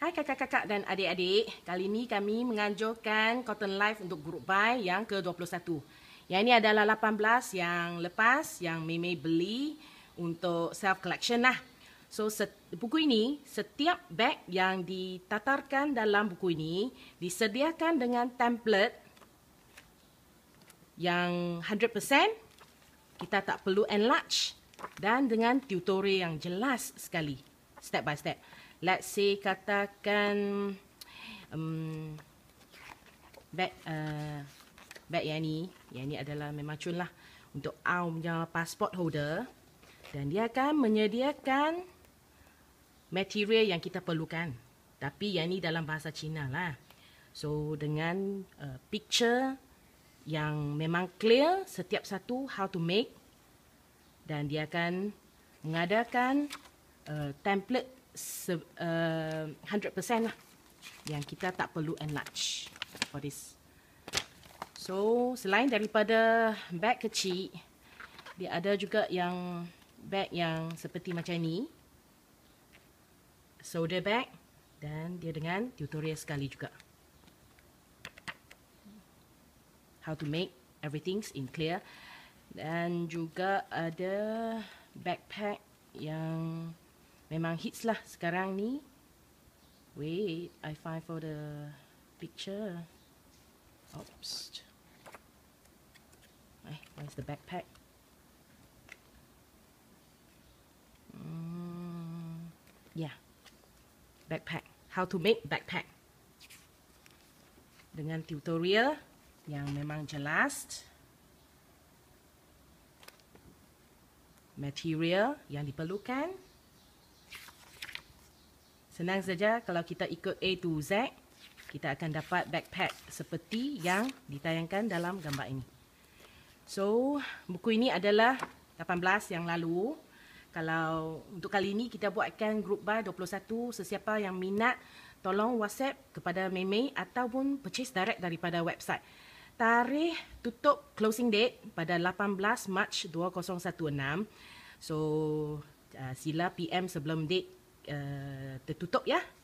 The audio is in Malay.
Hai kakak-kakak dan adik-adik, kali ini kami menganjurkan Cotton Life untuk group buy yang ke-21. Yang ini adalah 18 yang lepas yang Mei beli untuk self collection lah. So buku ini, setiap beg yang ditatarkan dalam buku ini disediakan dengan template yang 100%, kita tak perlu enlarge dan dengan tutorial yang jelas sekali, step by step. Let's say katakan beg yang ni adalah memang cun lah untuk punya passport holder, dan dia akan menyediakan material yang kita perlukan, tapi yang ni dalam bahasa Cina lah. So dengan picture yang memang clear setiap satu how to make, dan dia akan mengadakan template 100% lah yang kita tak perlu enlarge for this. So selain daripada beg kecil, dia ada juga yang beg yang seperti macam ni, shoulder bag, dan dia dengan tutorial sekali juga how to make everything in clear. Dan juga ada backpack yang memang hits lah sekarang ni. Wait, I find for the picture. Oops. Where's the backpack? Yeah, backpack. How to make backpack dengan tutorial yang memang jelas. Material yang diperlukan. Senang saja kalau kita ikut A to Z, kita akan dapat backpack seperti yang ditayangkan dalam gambar ini. So, buku ini adalah 18 yang lalu. Kalau untuk kali ini kita buatkan group buy 21, sesiapa yang minat tolong WhatsApp kepada Mei ataupun purchase direct daripada website. Tarikh tutup closing date pada 18 Mac 2016. So sila PM sebelum date tertutup ya.